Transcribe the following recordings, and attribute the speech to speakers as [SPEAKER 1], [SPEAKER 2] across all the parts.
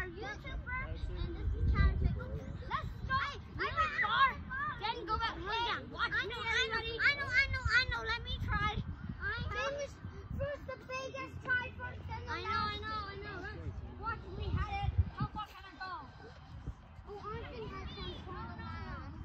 [SPEAKER 1] our YouTuber, and this is Chad. Let's start. I'm a star. Then go back down. Watch me, everybody. I know. Let me try. Finish first the biggest try first. I know. Watch me. How far can I go? Oh, I think I can fall down.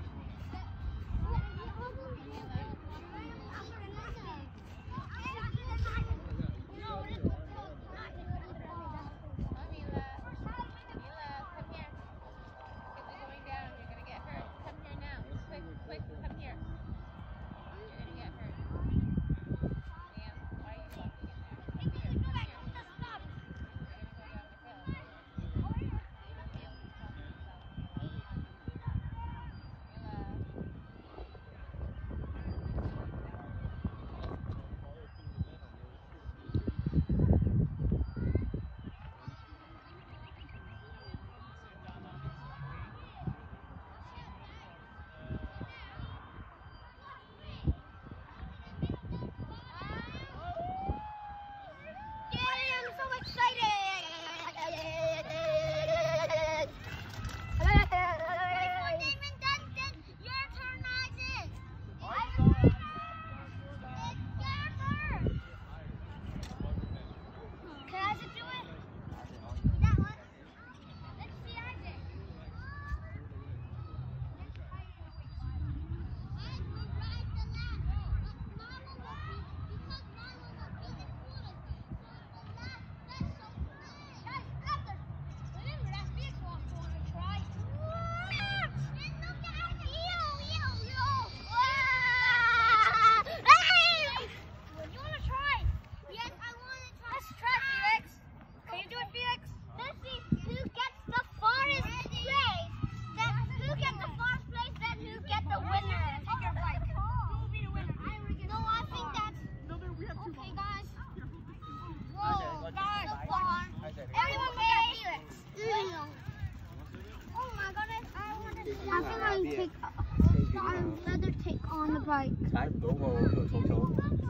[SPEAKER 1] Take on the bike. 踩唔到喎，呢度草草。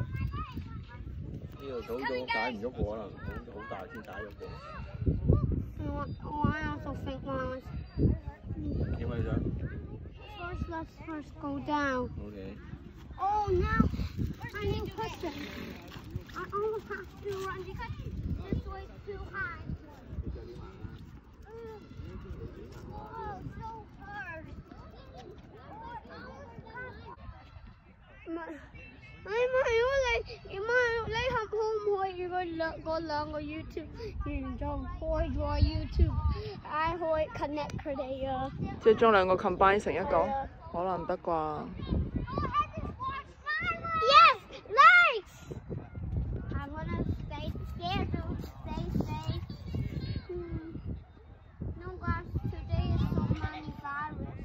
[SPEAKER 1] 呢度草草踩唔喐喎，可能好大先踩喐喎。I also think one. 點啊你想 let's go down. Okay. Oh now I need to push it. I almost have to run because this way is too high. Whoa, so hard. 你可唔可以嗰兩個 YouTube 完咗開咗 YouTube，I 可以 connect 佢哋啊？
[SPEAKER 2] 即係將兩個 combine 成一個，可能唔得啩
[SPEAKER 1] ？Yes, lights. I wanna stay scared to stay safe. No guys, today is so many viruses.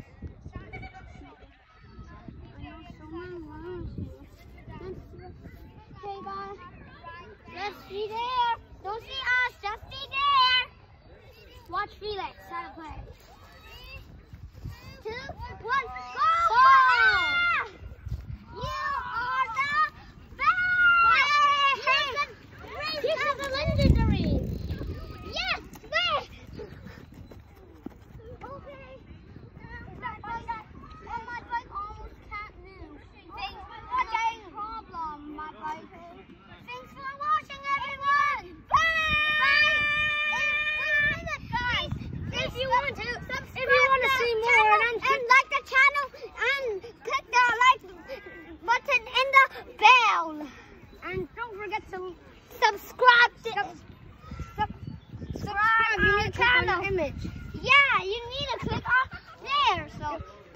[SPEAKER 1] I know so many viruses. Hey guys, let's be there. Don't see us, just be there. Watch Felix try to play. 2, 1, go! You are the best! This is the legendary. Yes, best. Okay. Oh, my bike almost can't move. Thanks for watching. Problem, my bike. Thanks for watching, everyone. Bye. Guys, if you want to see more and like the channel and click the like button and the bell. And don't forget to subscribe to our channel. Image. Yeah, you need to click on there. So.